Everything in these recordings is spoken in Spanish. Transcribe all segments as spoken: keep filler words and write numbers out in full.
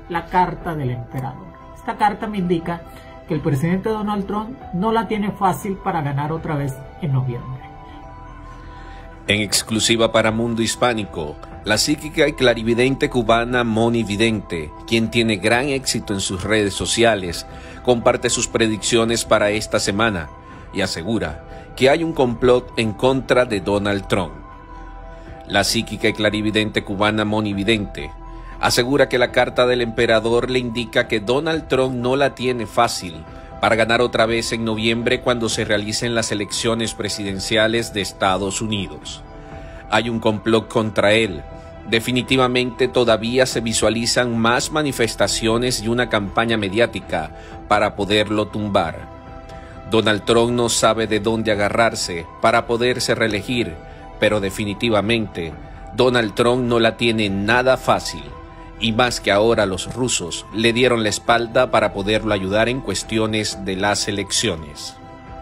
la carta del emperador. Esta carta me indica que el presidente Donald Trump no la tiene fácil para ganar otra vez en noviembre. En exclusiva para Mundo Hispánico, la psíquica y clarividente cubana Moni Vidente, quien tiene gran éxito en sus redes sociales, comparte sus predicciones para esta semana y asegura que hay un complot en contra de Donald Trump. La psíquica y clarividente cubana Moni Vidente asegura que la carta del emperador le indica que Donald Trump no la tiene fácil para ganar otra vez en noviembre cuando se realicen las elecciones presidenciales de Estados Unidos. Hay un complot contra él. Definitivamente todavía se visualizan más manifestaciones y una campaña mediática para poderlo tumbar. Donald Trump no sabe de dónde agarrarse para poderse reelegir, pero definitivamente Donald Trump no la tiene nada fácil. Y más que ahora los rusos le dieron la espalda para poderlo ayudar en cuestiones de las elecciones.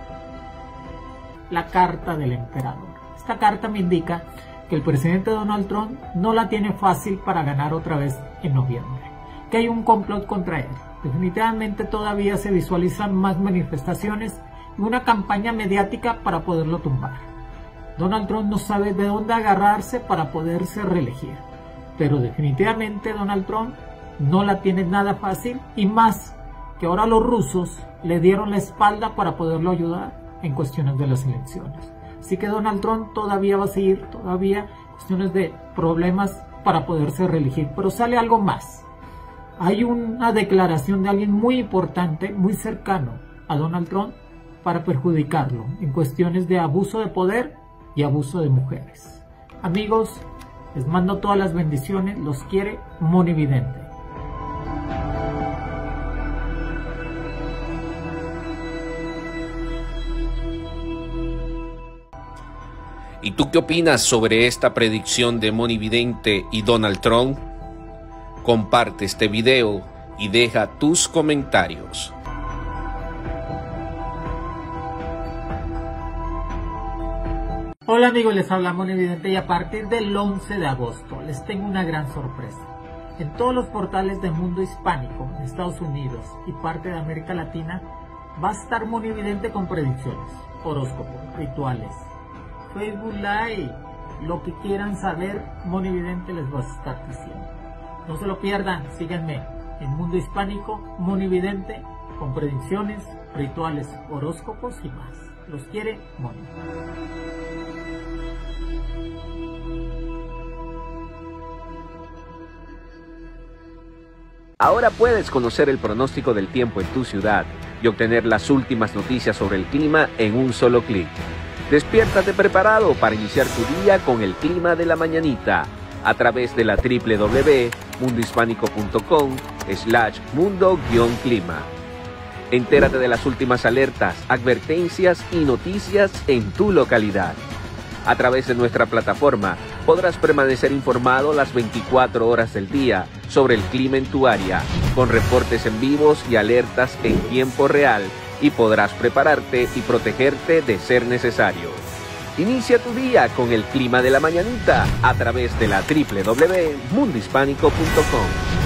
La carta del emperador. Esta carta me indica que el presidente Donald Trump no la tiene fácil para ganar otra vez en noviembre, que hay un complot contra él. Definitivamente todavía se visualizan más manifestaciones y una campaña mediática para poderlo tumbar. Donald Trump no sabe de dónde agarrarse para poderse reelegir. Pero definitivamente Donald Trump no la tiene nada fácil, y más que ahora los rusos le dieron la espalda para poderlo ayudar en cuestiones de las elecciones. Así que Donald Trump todavía va a seguir, todavía cuestiones de problemas para poderse reelegir. Pero sale algo más. Hay una declaración de alguien muy importante, muy cercano a Donald Trump para perjudicarlo en cuestiones de abuso de poder y abuso de mujeres. Amigos, les mando todas las bendiciones, los quiere Moni Vidente. ¿Y tú qué opinas sobre esta predicción de Moni Vidente y Donald Trump? Comparte este video y deja tus comentarios. Hola amigos, les habla Moni Vidente y a partir del once de agosto les tengo una gran sorpresa. En todos los portales del mundo hispánico, en Estados Unidos y parte de América Latina, va a estar Moni Vidente con predicciones, horóscopos, rituales, Facebook Live, lo que quieran saber, Moni Vidente les va a estar diciendo. No se lo pierdan, síganme en Mundo Hispánico, Moni Vidente, con predicciones, rituales, horóscopos y más. Los quiere Moni. Ahora puedes conocer el pronóstico del tiempo en tu ciudad y obtener las últimas noticias sobre el clima en un solo clic. Despiértate preparado para iniciar tu día con el clima de la mañanita a través de la doble u doble u doble u punto mundo hispánico punto com slash mundo guión clima. Entérate de las últimas alertas, advertencias y noticias en tu localidad. A través de nuestra plataforma podrás permanecer informado las veinticuatro horas del día sobre el clima en tu área, con reportes en vivos y alertas en tiempo real, y podrás prepararte y protegerte de ser necesario. Inicia tu día con el clima de la mañanita a través de la doble u doble u doble u punto mundo hispánico punto com.